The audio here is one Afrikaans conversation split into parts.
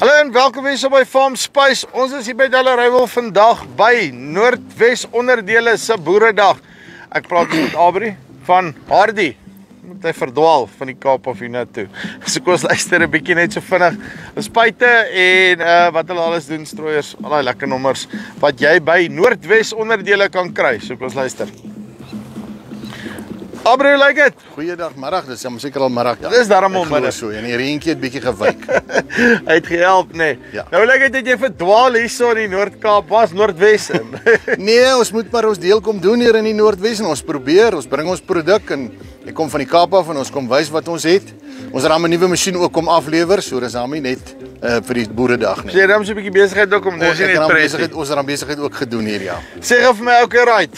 Hallo en welkom weer so by Farm Spice. Ons is hier by Delareyville vandag by Noordwes Onderdele se Boeredag. Ek praat met Aubrey van Hardy. Moet hy verdwaal van die Kaap af hiernatoe. So kom ons luister 'n bietjie net so vinnig. Spuite en wat hulle alles doen, strooiers, al daai lekker nommers wat jy by Noordwes Onderdele kan kry. So kom ons luister. Aubrey, hoe lyk dit? Goeiedag, middag, dis seker al middag. Ja. Dis darm al middag. So, en die reentjie het bietjie gewyk. Hy het gehelp, nee. Ja. Nou lyk dit dat jy verdwaal hierso in die Noord-Kaap, was Noordwes in. Nee, ons moet maar ons deel kom doen hier in die Noordwes en ons probeer, ons bring ons produk en ek kom van die Kaap af en ons kom wys wat ons het. Ons raam 'n nuwe masjien ook kom aflewer, so dis daarmee net vir die Boeredag nie. Jy raam so 'n bietjie besigheid ook om dis net besigheid, ons raam besigheid ook gedoen hier, ja. Sê gou vir my, okay, right.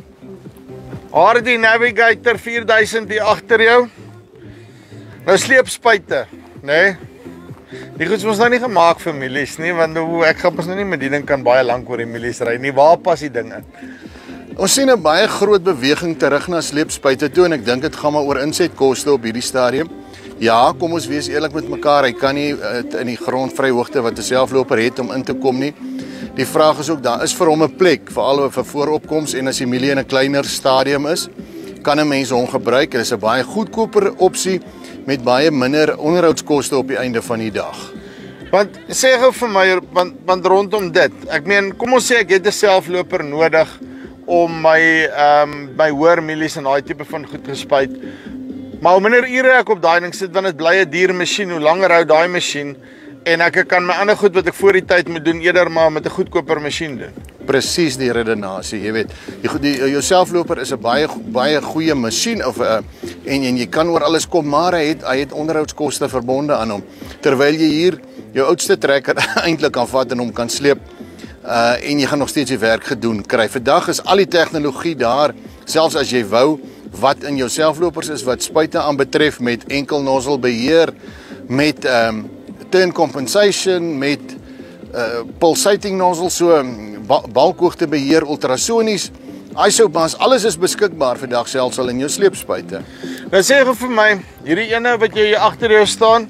Hardy Navigator 4000 hier agter jou. Nou sleepspuite, nê? Nee? Die goed is ons nou nie gemaak vir milies nie, want ek gaan pas nou nie met die ding kan baie lank oor die milies ry nie. Waar pas die ding in? Ons sien 'n baie groot beweging terug na sleepspuite toe en ek dink dit gaan maar oor insetkoste op hierdie stadium. Ja, kom ons wees eerlik met mekaar, hy kan nie in die grondvryhoogte wat 'n selfloper het om in te kom nie. Die vraag is ook, daar is vir hom 'n plek, veral vir vooropkoms en as die mielie in 'n kleiner stadium is, kan 'n mens hom gebruik. Dit is 'n baie goedkoper opsie met baie minder onderhoudskoste op die einde van die dag. Want sê gou vir my, want rondom dit, ek meen, kom ons sê ek het 'n selfloper nodig om my hoër mielies en daai tipe van goed gespuit. Maar hoe minder ure ek op daai ding sit, want dit bly 'n duur masjien, hoe langer hou daai masjien en ek kan my ander goed wat ek voor die tyd moet doen eerder maar met 'n goedkoper masjien doen. Presies die redenasie, jy weet. Jou selfloper is 'n baie goeie masjien of en jy kan oor alles kom, maar hy het onderhoudskoste verbonde aan hom. Terwyl jy hier jou oudste trekker eintlik kan vat en hom kan sleep en jy gaan nog steeds die werk gedoen kry. Vandag is al die tegnologie daar, selfs as jy wou, wat in jou selflopers is wat spuite aanbetref met enkel nozzle beheer, met turn compensation, met pulsating nozzle, so balkhoogte beheer, ultrasonies, isobars, alles is beskikbaar vandag selfs al in jou sleepspuite. Nou sê gou vir my, hierdie ene wat jy hier agter jou staan,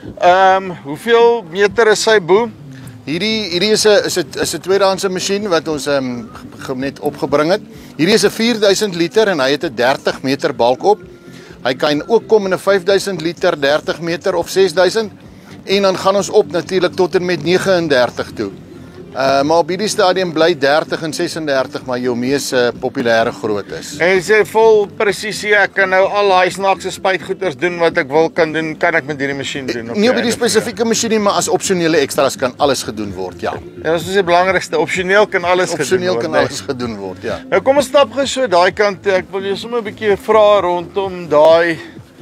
hoeveel meter is sy boom? Hierdie is 'n tweedehandse masjien wat ons net opgebring het. Hierdie is 'n 4000 liter en hy het 'n 30 meter balk op. Hy kan ook kom in 'n 5000 liter, 30 meter of 6000 en dan gaan ons op natuurlik tot en met 39 toe. Maar op hierdie stadium bly 30 en 36 maar jou mees populêre groot is. En sê vol presisie, ek kan nou al daai snaakse spuitgoeders doen wat ek wil kan doen, kan ek met hierdie masjien doen? Nie op hierdie spesifieke masjien nie, maar as opsionele extras kan alles gedoen word, ja. Ja, dit is die belangrikste, opsioneel kan alles gedoen word. Opsioneel kan alles gedoen word, ja. Nou kom ons stap gou so daai kant toe. Ek wil jou sommer 'n bietjie vra rondom daai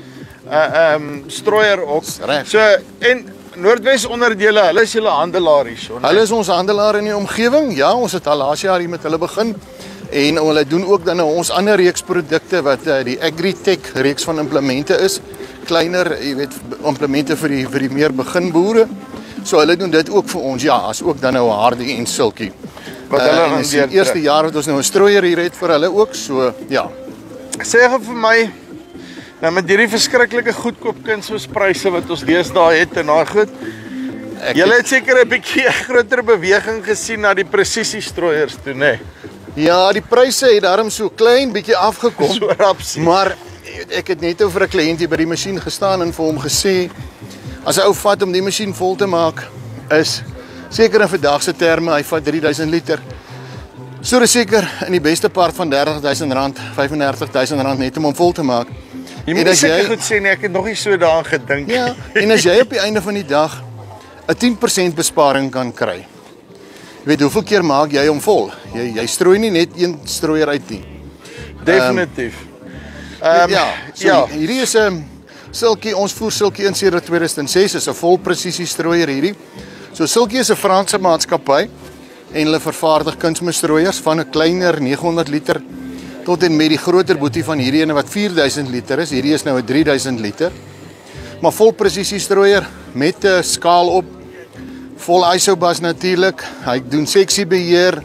strooier ook. So en Noordwes Onderdele, hulle is julle handelaar hierso. Hulle is ons handelaar in die omgewing. Ja, ons het al laas jaar hier met hulle begin. En hulle doen ook dan nou ons ander reeks produkte wat die Agritech reeks van implemente is. Kleiner, jy weet, implemente vir die meer beginboere. So hulle doen dit ook vir ons. Ja, as ook dan nou Hardy en Silkie. Wat hulle en dis die eerste jaar wat ons nou 'n strooier hier het vir hulle ook. So, ja. Sê gou vir my, nou met hierdie verskriklike goedkoop kunsmispryse wat ons deesdae het en daai goed. Julle het seker 'n bietjie groter beweging gesien na die presisiestrooiers toe, nê? Ja, die pryse het daarom so klein bietjie afgekom. So rapsie. Maar ek het net vir 'n kliënt hier by die masjien gestaan en vir hom gesê, as 'n ou vat om die masjien vol te maak, is seker in vandag se terme, hy vat 3000 liter. So dis seker in die beste part van R30.000, R35.000 net om hom vol te maak. Jy moet seker goed sê nie, ek het nog nie so daaraan gedink. Ja, en as jy op die einde van die dag 'n 10% besparing kan kry. Jy weet, hoeveel keer maak jy hom vol? Jy strooi nie net een strooier uit nie. Definitief. Hierdie is 'n Silkie, ons voer Silkie in sedert 2006, is 'n vol presisie strooier hierdie. So Silkie is 'n Franse maatskappy en hulle vervaardig kunsmisstrooiers van 'n kleiner 900 liter tot en met die groter boetie van hierdie ene wat 4000 liter is. Hierdie is nou 'n 3000 liter. Maar vol presisie strooier met 'n skaal op, vol isobars natuurlik. Hy doen seksiebeheer.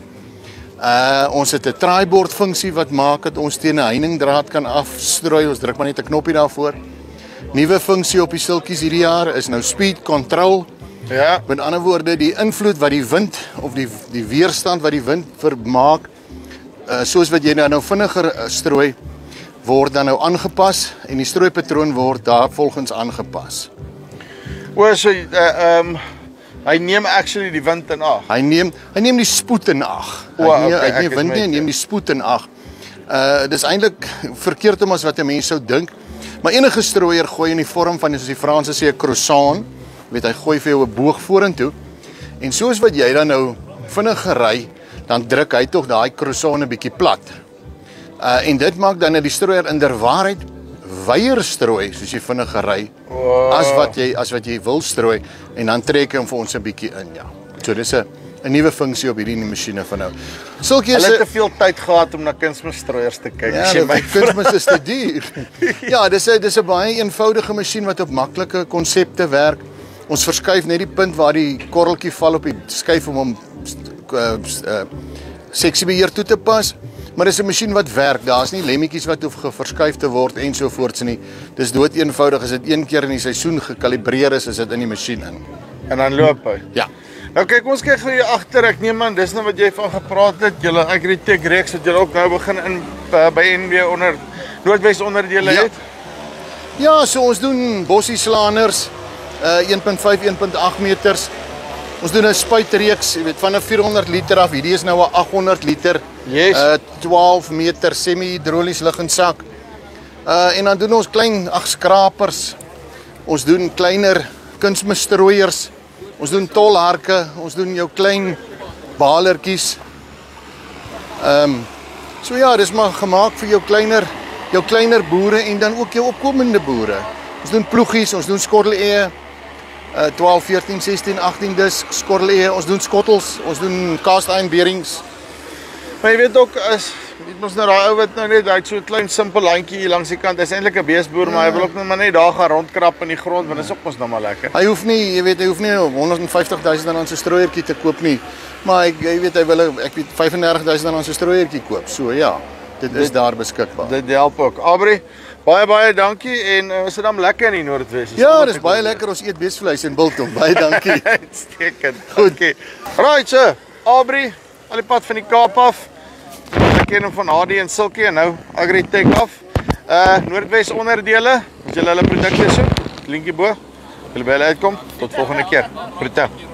Ons het 'n trybord funksie wat maak dat ons teen 'n heiningdraad kan afstrooi. Ons druk maar net 'n knoppie daarvoor. Nuwe funksie op die silkies hierdie jaar is nou speed control. Ja. Met ander woorde, die invloed wat die wind of die weerstand wat die wind vermaak, soos wat jy nou vinniger strooi, word dan nou aangepas en die strooipatroon word daar volgens aangepas. So hy neem actually die wind in ag. Hy neem die spoed in ag. Hy neem wind nie, hy neem die spoed in ag. Dis eintlik verkeerd om as wat 'n mens sou dink. Maar enige strooier gooi in die vorm van, soos die Franse sê, 'n croissant. Weet hy gooi vir jou 'n boog vorentoe. En soos wat jy dan nou vinnig ry, dan druk hy tog daai croissant 'n bietjie plat. En dit maak dan dat die strooier inderwaarheid weier strooi soos jy vinnig ry as wat jy wil strooi en dan trek hy hom vir ons 'n bietjie in, ja. So dis 'n nuwe funksie op hierdie masjiene van nou. Hulle het te veel tyd gehad om na kunsmisstrooiers te kyk. Ja, kunsmis is te duur. Ja, dis 'n baie eenvoudige masjien wat op maklike konsepte werk. Ons verskuif net die punt waar die korreltjie val op die skuif om hom seksiebeheer toe te pas. Maar dis 'n masjien wat werk. Daar's nie lemmetjies wat hoef verskuif te word ensovoorts nie. Dis dood eenvoudig. As dit een keer in die seisoen gekalibreer is dit in die masjien in. En dan loop hy. Ja. Nou kyk, ons kyk gou hier agter. Ek neem aan dis nou wat jy van gepraat het. Julle Agritech reeks wat julle ook nou begin in by NB onder Noordwes onderdele het. Ja, so ons doen bossieslaaners 1.5 1.8 meters. Ons doen 'n spuitreeks, jy weet, van 'n 400 liter af. Hierdie is nou 'n 800 liter. Yes. 12 meter semi-hidrolies liggend sak. En dan doen ons klein skrapers. Ons doen kleiner kunsmisstrooiers. Ons doen tolharke, ons doen jou klein balertjies. So ja, dis maar gemaak vir jou kleiner boere en dan ook jou opkomende boere. Ons doen ploegies, ons doen skottel-eë, 12, 14, 16, 18 dis skottel-eë, ons doen skottels, ons doen cast iron bearings. Maar jy weet ook ons nou daai ou wat nou net hy so 'n klein simpel landjie hier langs die kant. Hy's eintlik 'n beesboer, maar hy wil ook maar net daar gaan rondkrap in die grond want dit is ook mos nou maar lekker. Hy hoef nie 150 000 rand se strooiertjie te koop nie. Maar jy weet hy wil 35 000 rand se strooiertjie koop. So ja, dit is daar beskikbaar. Dit help ook. Aubrey, baie dankie en is dit dan lekker in die Noordwes? Ja, dis baie lekker. Ons eet beesvleis en biltong. Baie dankie. Uitstekend. Goed. Right, so Aubrey, al die pad van die Kaap af. Ek ken hom van HD en Silkie en nou Agritech af. Noordwes onderdele, as julle hulle produkte soek, linkie bo. Julle by hulle uitkom. Tot volgende keer. Groete.